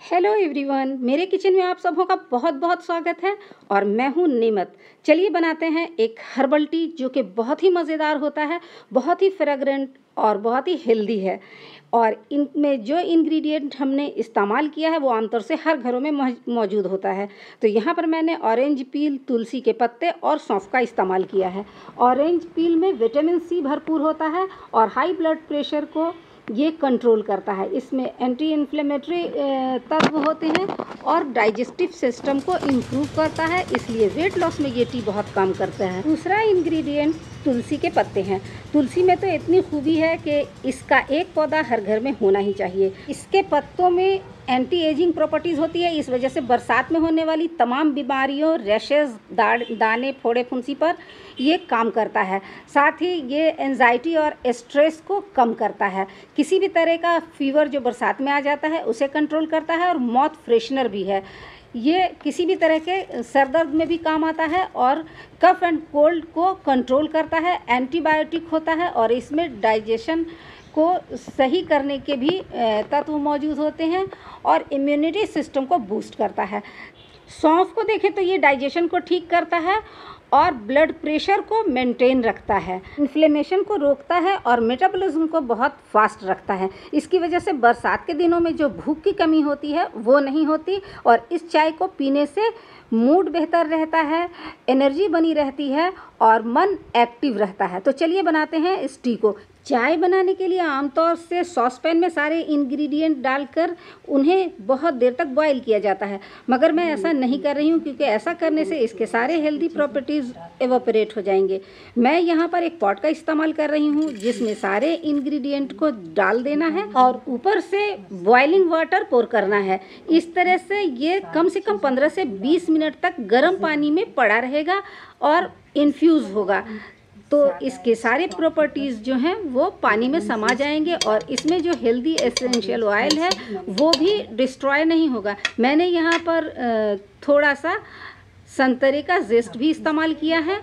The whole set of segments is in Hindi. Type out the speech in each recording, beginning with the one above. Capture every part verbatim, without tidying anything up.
हेलो एवरीवन, मेरे किचन में आप सबों का बहुत बहुत स्वागत है। और मैं हूँ नेमत। चलिए बनाते हैं एक हर्बल टी जो कि बहुत ही मज़ेदार होता है, बहुत ही फ्रेगरेंट और बहुत ही हेल्दी है। और इनमें जो इंग्रेडिएंट हमने इस्तेमाल किया है वो आमतौर से हर घरों में मौजूद होता है। तो यहाँ पर मैंने ऑरेंज पील, तुलसी के पत्ते और सौंफ का इस्तेमाल किया है। ऑरेंज पील में विटामिन सी भरपूर होता है और हाई ब्लड प्रेशर को ये कंट्रोल करता है। इसमें एंटी इन्फ्लेमेटरी तत्व होते हैं और डाइजेस्टिव सिस्टम को इम्प्रूव करता है, इसलिए वेट लॉस में ये टी बहुत काम करता है। दूसरा इंग्रेडिएंट तुलसी के पत्ते हैं। तुलसी में तो इतनी खूबी है कि इसका एक पौधा हर घर में होना ही चाहिए। इसके पत्तों में एंटी एजिंग प्रॉपर्टीज़ होती है, इस वजह से बरसात में होने वाली तमाम बीमारियों, रैशेज, दाने, फोड़े, फुंसी पर ये काम करता है। साथ ही ये एंजाइटी और स्ट्रेस को कम करता है। किसी भी तरह का फीवर जो बरसात में आ जाता है उसे कंट्रोल करता है और माउथ फ्रेशनर भी है। ये किसी भी तरह के सर दर्द में भी काम आता है और कफ एंड कोल्ड को कंट्रोल करता है। एंटीबायोटिक होता है और इसमें डाइजेशन को सही करने के भी तत्व मौजूद होते हैं और इम्यूनिटी सिस्टम को बूस्ट करता है। सौंफ को देखें तो ये डाइजेशन को ठीक करता है और ब्लड प्रेशर को मेंटेन रखता है, इन्फ्लेमेशन को रोकता है और मेटाबॉलिज्म को बहुत फास्ट रखता है। इसकी वजह से बरसात के दिनों में जो भूख की कमी होती है वो नहीं होती और इस चाय को पीने से मूड बेहतर रहता है, एनर्जी बनी रहती है और मन एक्टिव रहता है। तो चलिए बनाते हैं इस टी को। चाय बनाने के लिए आमतौर से सॉसपैन में सारे इंग्रेडिएंट डालकर उन्हें बहुत देर तक बॉईल किया जाता है, मगर मैं ऐसा नहीं कर रही हूँ क्योंकि ऐसा करने से इसके सारे हेल्दी प्रॉपर्टीज़ एवोपरेट हो जाएंगे। मैं यहाँ पर एक पॉट का इस्तेमाल कर रही हूँ जिसमें सारे इंग्रेडिएंट को डाल देना है और ऊपर से बॉइलिंग वाटर पोर करना है। इस तरह से ये कम से कम पंद्रह से बीस मिनट तक गर्म पानी में पड़ा रहेगा और इन्फ्यूज़ होगा, तो इसके सारे प्रॉपर्टीज़ जो हैं वो पानी में समा जाएंगे और इसमें जो हेल्दी एसेंशियल ऑयल है वो भी डिस्ट्रॉय नहीं होगा। मैंने यहाँ पर थोड़ा सा संतरे का जेस्ट भी इस्तेमाल किया है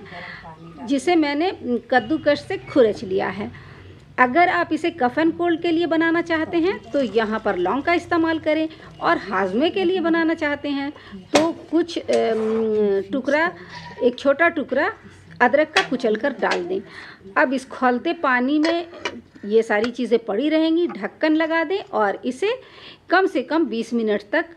जिसे मैंने कद्दूकस से खुरच लिया है। अगर आप इसे कफ एंड कोल्ड के लिए बनाना चाहते हैं तो यहाँ पर लौंग का इस्तेमाल करें और हाजमे के लिए बनाना चाहते हैं तो कुछ टुकड़ा, एक छोटा टुकड़ा अदरक का कुचल कर डाल दें। अब इस खौलते पानी में ये सारी चीज़ें पड़ी रहेंगी, ढक्कन लगा दें और इसे कम से कम बीस मिनट तक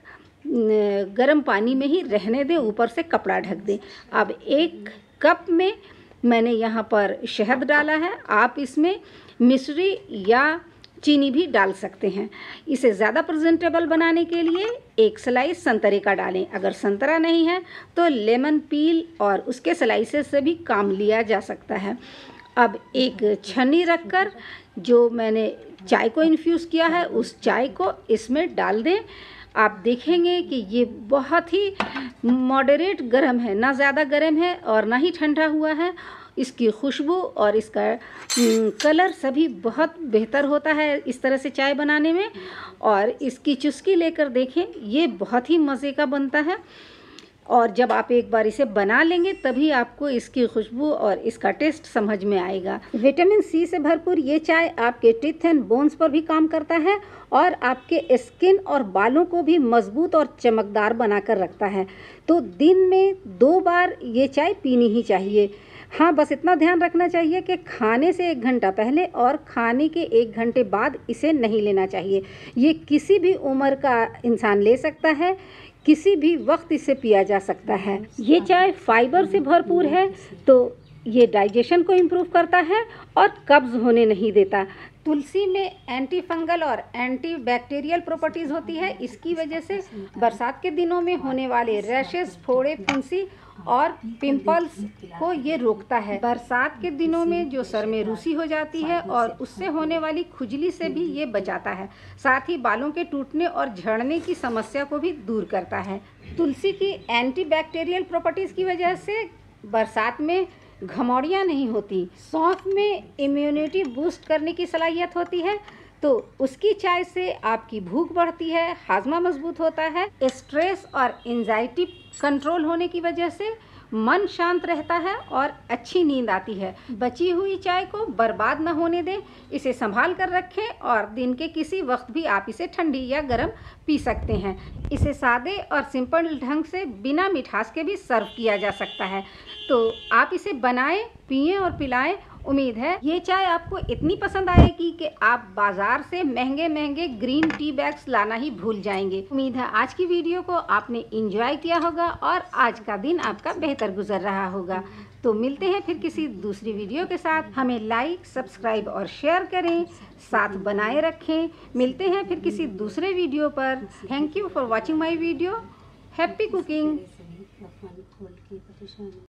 गर्म पानी में ही रहने दें, ऊपर से कपड़ा ढक दें। अब एक कप में मैंने यहाँ पर शहद डाला है, आप इसमें मिश्री या चीनी भी डाल सकते हैं। इसे ज़्यादा प्रेजेंटेबल बनाने के लिए एक स्लाइस संतरे का डालें। अगर संतरा नहीं है तो लेमन पील और उसके स्लाइसेस से भी काम लिया जा सकता है। अब एक छन्नी रखकर जो मैंने चाय को इन्फ्यूज़ किया है उस चाय को इसमें डाल दें। आप देखेंगे कि ये बहुत ही मॉडरेट गर्म है, ना ज़्यादा गर्म है और ना ही ठंडा हुआ है। इसकी खुशबू और इसका कलर सभी बहुत बेहतर होता है इस तरह से चाय बनाने में। और इसकी चुस्की लेकर देखें, ये बहुत ही मज़े का बनता है और जब आप एक बार इसे बना लेंगे तभी आपको इसकी खुशबू और इसका टेस्ट समझ में आएगा। विटामिन सी से भरपूर ये चाय आपके टीथ एंड बोन्स पर भी काम करता है और आपके स्किन और बालों को भी मजबूत और चमकदार बनाकर रखता है। तो दिन में दो बार ये चाय पीनी ही चाहिए। हाँ, बस इतना ध्यान रखना चाहिए कि खाने से एक घंटा पहले और खाने के एक घंटे बाद इसे नहीं लेना चाहिए। ये किसी भी उम्र का इंसान ले सकता है, किसी भी वक्त इसे पिया जा सकता है। ये चाय फाइबर से भरपूर है तो ये डाइजेशन को इम्प्रूव करता है और कब्ज़ होने नहीं देता। तुलसी में एंटी फंगल और एंटी बैक्टीरियल प्रॉपर्टीज़ होती है, इसकी वजह से बरसात के दिनों में होने वाले रैशेस, फोड़े, फुंसी और पिंपल्स को ये रोकता है। बरसात के दिनों में जो सर में रूसी हो जाती है और उससे होने वाली खुजली से भी ये बचाता है। साथ ही बालों के टूटने और झड़ने की समस्या को भी दूर करता है। तुलसी की एंटी बैक्टीरियल प्रॉपर्टीज़ की वजह से बरसात में घमौड़ियाँ नहीं होती। सौंफ में इम्यूनिटी बूस्ट करने की सलाहियत होती है तो उसकी चाय से आपकी भूख बढ़ती है, हाजमा मजबूत होता है। स्ट्रेस और एंजाइटी कंट्रोल होने की वजह से मन शांत रहता है और अच्छी नींद आती है। बची हुई चाय को बर्बाद न होने दें, इसे संभाल कर रखें और दिन के किसी वक्त भी आप इसे ठंडी या गर्म पी सकते हैं। इसे सादे और सिंपल ढंग से बिना मिठास के भी सर्व किया जा सकता है। तो आप इसे बनाएं, पिएं और पिलाएं। उम्मीद है ये चाय आपको इतनी पसंद आएगी कि आप बाज़ार से महंगे महंगे ग्रीन टी बैग्स लाना ही भूल जाएंगे। उम्मीद है आज की वीडियो को आपने एंजॉय किया होगा और आज का दिन आपका बेहतर गुजर रहा होगा। तो मिलते हैं फिर किसी दूसरी वीडियो के साथ। हमें लाइक, सब्सक्राइब और शेयर करें, साथ बनाए रखें। मिलते हैं फिर किसी दूसरे वीडियो पर। Thank you for watching my video. Happy cooking.